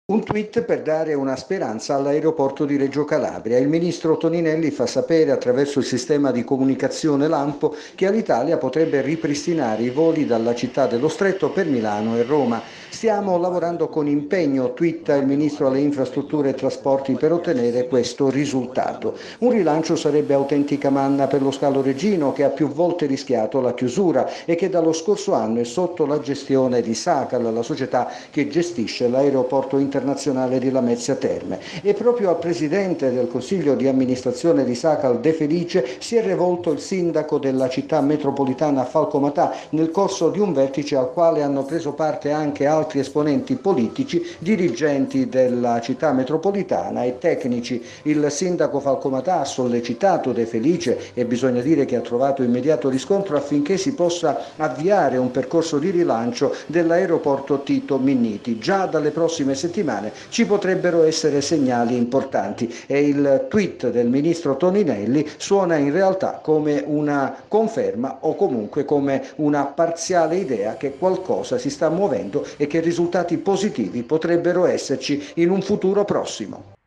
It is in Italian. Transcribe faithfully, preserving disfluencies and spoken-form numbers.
Un tweet per dare una speranza all'aeroporto di Reggio Calabria. Il ministro Toninelli fa sapere attraverso il sistema di comunicazione Lampo che Alitalia potrebbe ripristinare i voli dalla città dello Stretto per Milano e Roma. Stiamo lavorando con impegno, twitta il ministro alle infrastrutture e trasporti, per ottenere questo risultato. Un rilancio sarebbe autentica manna per lo scalo reggino, che ha più volte rischiato la chiusura e che dallo scorso anno è sotto la gestione di Sacal, la società che gestisce l'aeroporto internazionale di Lamezia Terme. E proprio al presidente del consiglio di amministrazione di Sacal, De Felice, si è rivolto il sindaco della città metropolitana Falco Matà nel corso di un vertice al quale hanno preso parte anche altri esponenti politici, dirigenti della città metropolitana e tecnici. Il sindaco Falco Matà ha sollecitato De Felice, e bisogna dire che ha trovato immediato riscontro, affinché si possa avviare un percorso di rilancio dell'aeroporto Tito Minniti. Già dalle prossime settimane ci potrebbero essere segnali importanti e il tweet del ministro Toninelli suona in realtà come una conferma o comunque come una parziale idea che qualcosa si sta muovendo e che risultati positivi potrebbero esserci in un futuro prossimo.